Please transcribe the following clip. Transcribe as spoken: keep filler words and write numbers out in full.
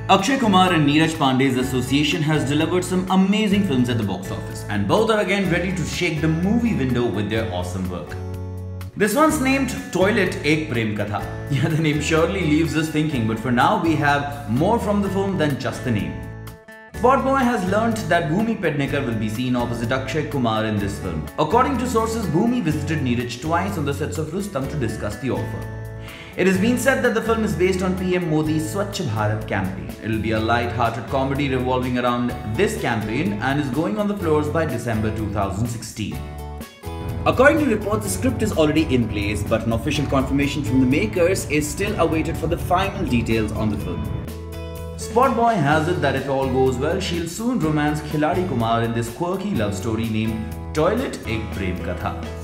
Akshay Kumar and Neeraj Pandey's association has delivered some amazing films at the box office, and both are again ready to shake the movie window with their awesome work. This one's named Toilet Ek Prem Katha. Yeah, the name surely leaves us thinking, but for now we have more from the film than just the name. SpotboyE has learnt that Bhumi Pednekar will be seen opposite Akshay Kumar in this film. According to sources, Bhumi visited Neeraj twice on the sets of Rustom to discuss the offer. It has been said that the film is based on P M Modi's Swachh Bharat campaign. It will be a light-hearted comedy revolving around this campaign and is going on the floors by December two thousand sixteen. According to reports, the script is already in place, but an official confirmation from the makers is still awaited for the final details on the film. SpotboyE has it that if all goes well, she'll soon romance Khiladi Kumar in this quirky love story named Toilet Ek Prem Katha.